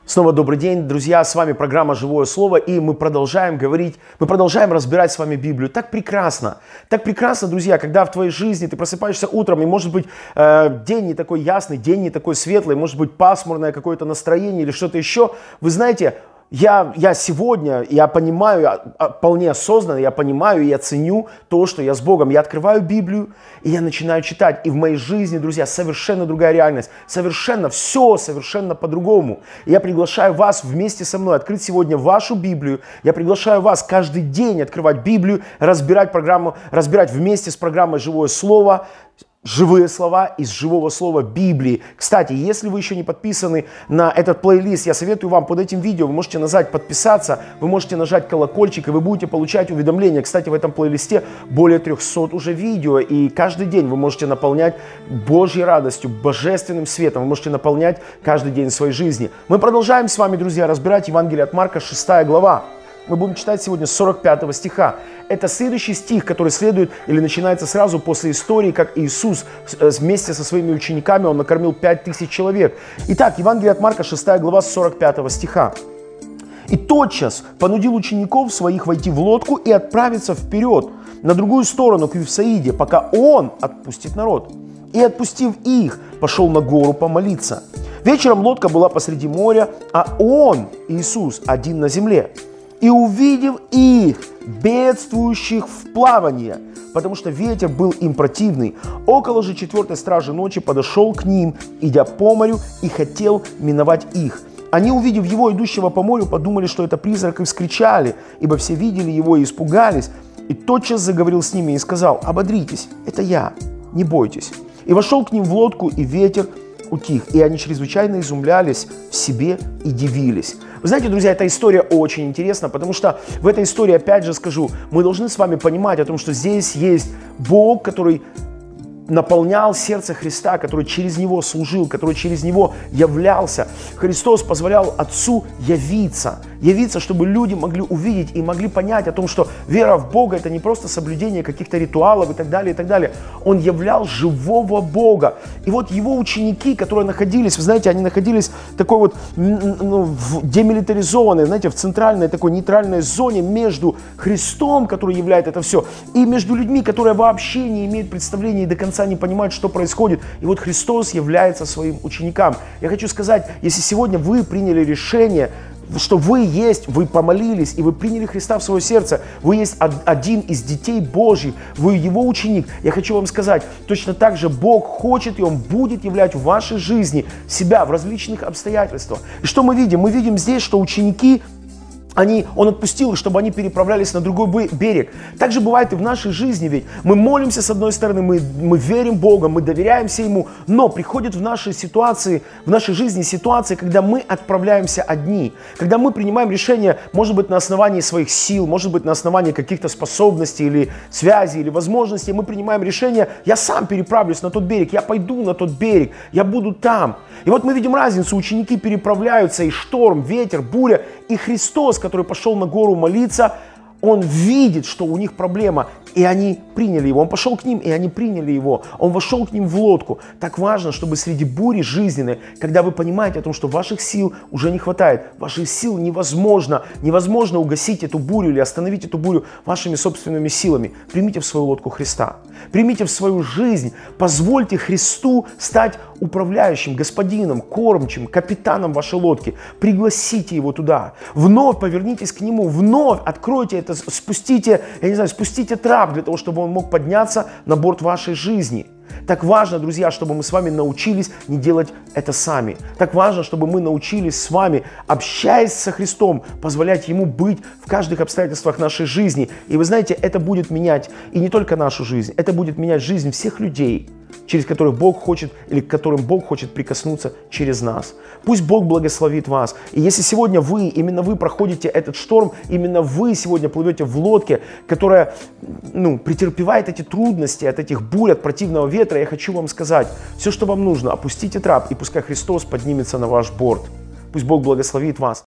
Снова добрый день, друзья, с вами программа «Живое слово», и мы продолжаем разбирать с вами Библию. Так прекрасно, друзья, когда в твоей жизни ты просыпаешься утром, и может быть день не такой ясный, день не такой светлый, может быть пасмурное какое-то настроение или что-то еще. Вы знаете, я сегодня, я понимаю, вполне осознанно, я понимаю и я ценю то, что я с Богом. Я открываю Библию, и я начинаю читать. И в моей жизни, друзья, совершенно другая реальность. Все совершенно по-другому. И я приглашаю вас вместе со мной открыть сегодня вашу Библию. Я приглашаю вас каждый день открывать Библию, разбирать вместе с программой «Живое слово». Живые слова из живого слова Библии. Кстати, если вы еще не подписаны на этот плейлист, я советую вам под этим видео, вы можете нажать подписаться, вы можете нажать колокольчик, и вы будете получать уведомления. Кстати, в этом плейлисте более 300 уже видео, и каждый день вы можете наполнять Божьей радостью, божественным светом, вы можете наполнять каждый день своей жизни. Мы продолжаем с вами, друзья, разбирать Евангелие от Марка, 6 глава. Мы будем читать сегодня с 45 стиха. Это следующий стих, который следует или начинается сразу после истории, как Иисус вместе со своими учениками, Он накормил 5000 человек. Итак, Евангелие от Марка, 6 глава, с 45 стиха. «И тотчас понудил учеников своих войти в лодку и отправиться вперед, на другую сторону, к Вифсаиде, пока Он отпустит народ. И, отпустив их, пошел на гору помолиться. Вечером лодка была посреди моря, а Он, Иисус, один на земле. И увидев их, бедствующих в плавании, потому что ветер был им противный, около же 4-й стражи ночи подошел к ним, идя по морю, и хотел миновать их. Они, увидев его, идущего по морю, подумали, что это призрак, и вскричали, ибо все видели его и испугались. И тотчас заговорил с ними и сказал: ободритесь, это я, не бойтесь. И вошел к ним в лодку, и ветер утих, и они чрезвычайно изумлялись в себе и дивились». Вы знаете, друзья, эта история очень интересна, потому что в этой истории, опять же скажу, мы должны с вами понимать о том, что здесь есть Бог, который наполнял сердце Христа, который через Него служил, который через Него являлся. Христос позволял Отцу явиться, чтобы люди могли увидеть и могли понять о том, что вера в Бога – это не просто соблюдение каких-то ритуалов и так далее, и так далее. Он являл живого Бога. И вот Его ученики, которые находились, вы знаете, они находились в такой вот демилитаризованной, знаете, в центральной такой нейтральной зоне между Христом, который являет это все, и между людьми, которые вообще не имеют представления и до конца не понимают, что происходит. И вот Христос является своим ученикам. Я хочу сказать, если сегодня вы приняли решение, что вы помолились, и вы приняли Христа в свое сердце, вы есть один из детей Божьих, вы Его ученик, я хочу вам сказать, точно так же Бог хочет, и Он будет являть в вашей жизни себя в различных обстоятельствах. И что мы видим? Мы видим здесь, что ученики, Он отпустил их, чтобы они переправлялись на другой берег. Так же бывает и в нашей жизни, ведь мы молимся с одной стороны, мы верим Богу, мы доверяемся Ему, но приходят в нашей жизни ситуации, когда мы отправляемся одни, когда мы принимаем решение, может быть, на основании своих сил, может быть, на основании каких-то способностей или связей, или возможностей, мы принимаем решение: я сам переправлюсь на тот берег, я пойду на тот берег, я буду там. И вот мы видим разницу, ученики переправляются, и шторм, ветер, буря, и Христос, который пошел на гору молиться, Он видит, что у них проблема, и они приняли Его. Он пошел к ним, и они приняли Его. Он вошел к ним в лодку. Так важно, чтобы среди бури жизненной, когда вы понимаете о том, что ваших сил уже не хватает, ваших сил невозможно угасить эту бурю или остановить эту бурю вашими собственными силами. Примите в свою лодку Христа. Примите в свою жизнь. Позвольте Христу стать управляющим, господином, кормчим, капитаном вашей лодки. Пригласите Его туда. Вновь повернитесь к Нему. Вновь откройте это, спустите трап для того, чтобы Он мог подняться на борт вашей жизни. Так важно, друзья, чтобы мы с вами научились не делать это сами. Так важно, чтобы мы научились с вами, общаясь со Христом, позволять Ему быть в каждых обстоятельствах нашей жизни. И вы знаете, это будет менять и не только нашу жизнь, это будет менять жизнь всех людей, через которых Бог хочет, или к которым Бог хочет прикоснуться через нас. Пусть Бог благословит вас. И если сегодня именно вы проходите этот шторм, именно вы сегодня плывете в лодке, которая претерпевает эти трудности от этих бурь, от противного ветра, я хочу вам сказать, все, что вам нужно, опустите трап, и пускай Христос поднимется на ваш борт. Пусть Бог благословит вас.